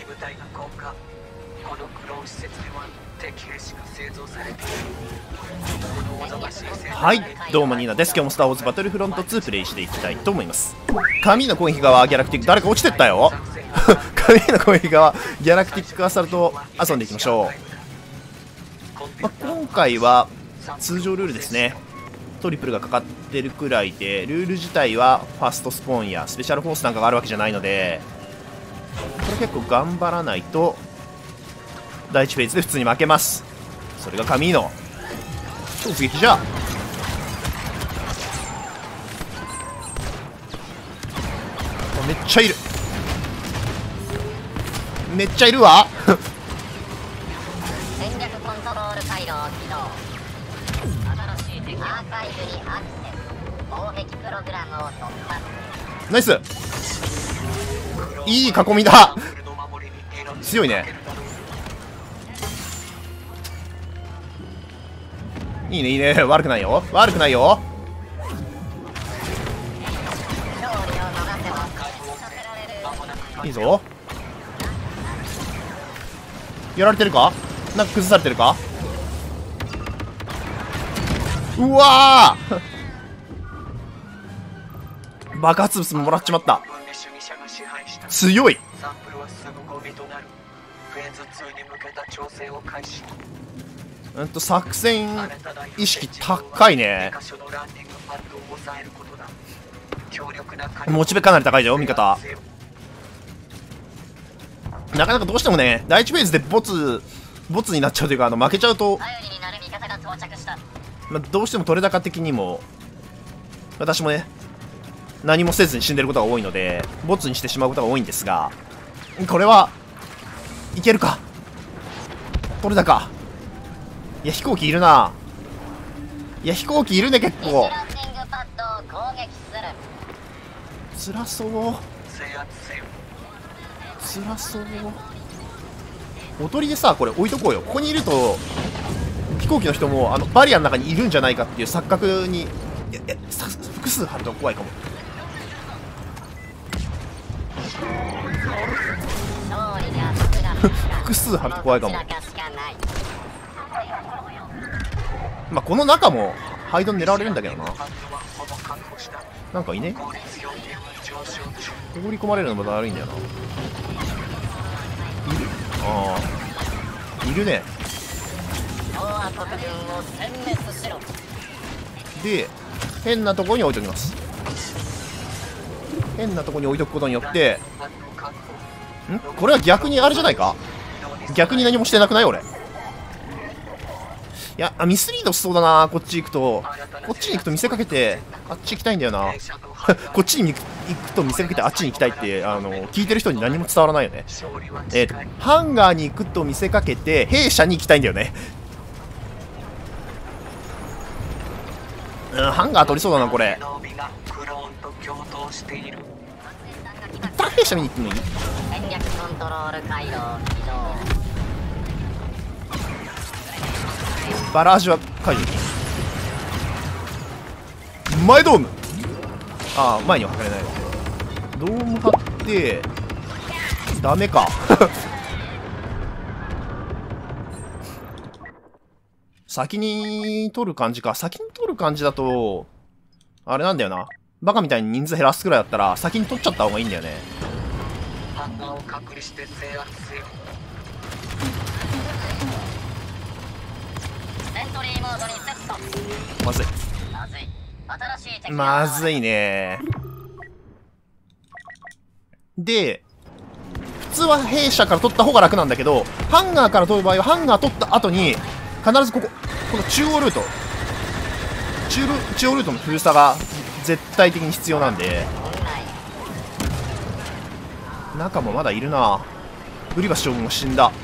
はい、どうもニーナです。今日もスター・ウォーズバトルフロント2プレイしていきたいと思います。神の攻撃側ギャラクティック、誰か落ちてったよ。神の攻撃側ギャラクティックアサルト遊んでいきましょう。今回は通常ルールですね。トリプルがかかってるくらいで、ルール自体はファストスポーンやスペシャルフォースなんかがあるわけじゃないので、これ結構頑張らないと第1フェーズで普通に負けます。それがカミーノ突撃じゃ。めっちゃいる、めっちゃいるわ。 戦略コントロール回路を起動。新しい敵アーカイブにアクセス。攻撃プログラムを突破。 ナイス、いい囲みだ。強いね。いいねいいね、悪くないよ悪くないよ。いいぞ。やられてるか、なんか崩されてるか。うわー爆発物ももらっちまった。強い。作戦意識高いね。モチベかなり高いよ味方。なかなかどうしてもね、第1フェーズでボツになっちゃうというか、負けちゃうと、どうしても取れ高的にも私もね何もせずに死んでることが多いのでボツにしてしまうことが多いんですが、これはいけるか。取れ高、いや飛行機いるな。いや飛行機いるね結構。つらそうつらそう。おとりでさこれ置いとこうよ。ここにいると飛行機の人もバリアの中にいるんじゃないかっていう錯覚に複数貼ると怖いかも。複数貼ると怖いかも。この中もハイドン狙われるんだけどな。なんかいね、放り込まれるのも悪いんだよな。いる、ああいるね。で変なところに置いときます。変なところに置いとくことによって、これは逆にあれじゃないか。逆に何もしてなくない俺。いやミスリードしそうだな。こっち行くと見せかけてあっち行きたいんだよな。こっちに行くと見せかけてあっちに行きたいって聞いてる人に何も伝わらないよね。ハンガーに行くと見せかけて弊社に行きたいんだよね。ハンガー取りそうだなこれ。一旦弊社見に行ってもいい？バラージュは解除できる。前ドーム、ああ前には測れないわ。ドーム張ってダメか。先に取る感じか。先に取る感じだとあれなんだよな、バカみたいに人数減らすくらいだったら先に取っちゃった方がいいんだよね。まずいまずいね。で普通は弊社から取った方が楽なんだけど、ハンガーから取る場合はハンガー取った後に必ずこの中央ルートの封鎖が絶対的に必要なんで。中もまだいるな。ブリバス将軍も死んだ。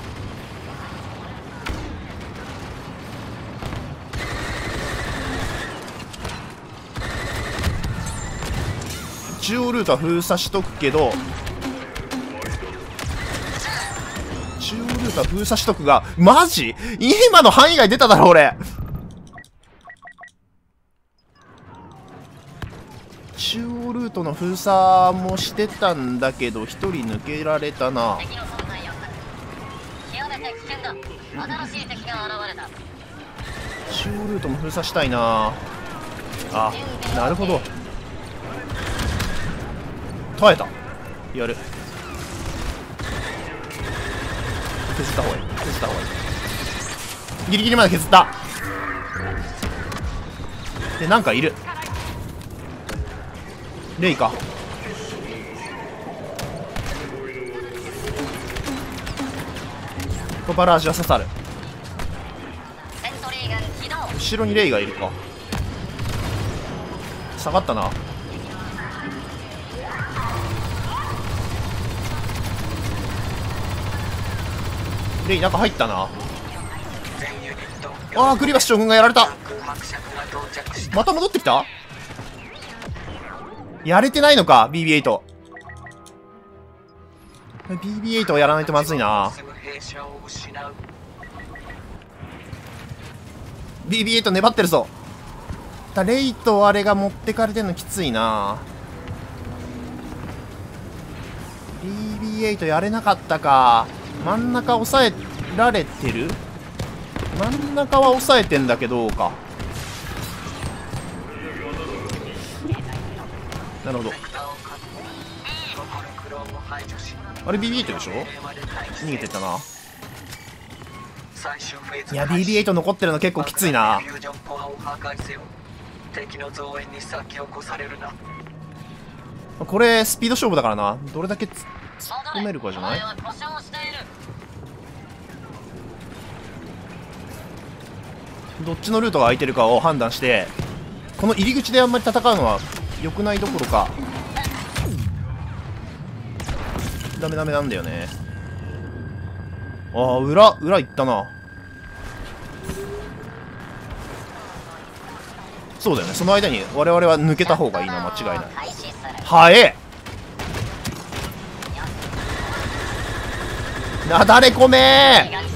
中央ルートは封鎖しとくけど、中央ルートは封鎖しとくが、マジ今の範囲外出ただろ俺。中央ルートの封鎖もしてたんだけど1人抜けられたな。 極めて危険だ。新しい敵が現れた。 中央ルートも封鎖したいな。あ、なるほど。耐えた。やる。削った方がいい。削った方がいい。ギリギリまで削った。で、なんかいる。レイか。バラージは刺さる。後ろにレイがいるか。下がったな。レイ中入ったな。ああ、クリバス将軍がやられた。また戻ってきた。やれてないのか BB8。 BB8 をやらないとまずいな。BB8 粘ってるぞ。レイとあれが持ってかれてんのきついな。 BB8 やれなかったか。真ん中抑えられてる。真ん中は抑えてんだけどか。なるほど。あれ BB8 でしょ。逃げてったな。いや BB8 残ってるの結構きついな。これスピード勝負だからな。どれだけ突っ込めるかじゃない。どっちのルートが空いてるかを判断して、この入り口であんまり戦うのは良くないどころかダメなんだよね。ああ、裏行ったな。そうだよね。その間に我々は抜けた方がいいのは間違いない。はえなだれ込めー。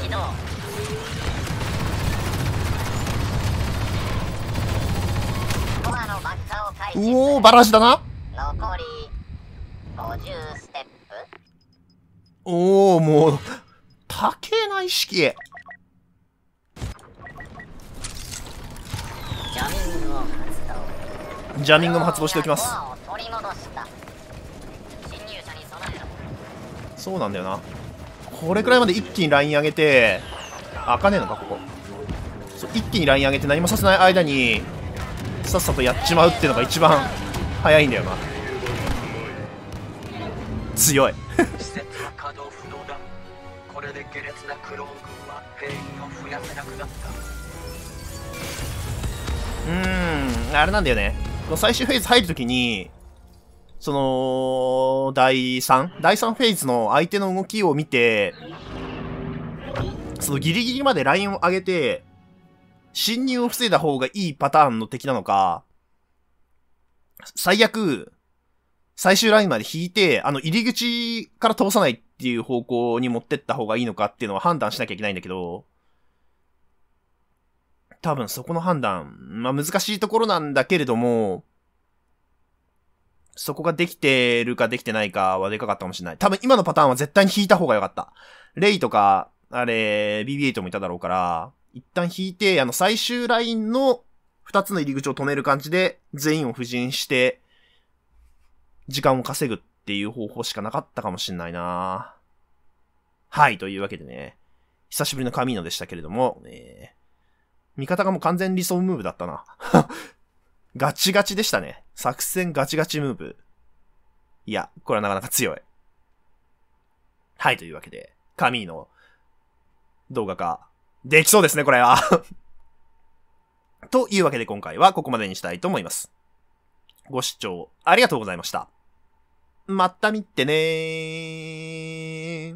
うおー、バラシだな。 残り50ステップ。 おお、もう高えな意識。 ジャミングを発動。 ジャミングも発動しておきます。そうなんだよな。これくらいまで一気にライン上げて、開かねえのかここ。そう、一気にライン上げて何もさせない間にさっさとやっちまうっていうのが一番早いんだよな。強いあれなんだよね。この最終フェーズ入るときに、その、第3フェーズの相手の動きを見て、そのギリギリまでラインを上げて、侵入を防いだ方がいいパターンの敵なのか、最悪、最終ラインまで引いて、入り口から通さないっていう方向に持ってった方がいいのかっていうのは判断しなきゃいけないんだけど、多分そこの判断、難しいところなんだけれども、そこができてるかできてないかはでかかったかもしれない。多分今のパターンは絶対に引いた方が良かった。レイとか、あれ、BB8 もいただろうから、一旦引いて、最終ラインの2つの入り口を止める感じで、全員を布陣して、時間を稼ぐっていう方法しかなかったかもしれないな。はい、というわけでね、久しぶりのカミーノでしたけれども、味方がもう完全理想ムーブだったな。ガチガチでしたね。作戦ガチガチムーブ。いや、これはなかなか強い。はい、というわけで、カミーノ動画化できそうですね、これは。というわけで今回はここまでにしたいと思います。ご視聴ありがとうございました。また見てねー。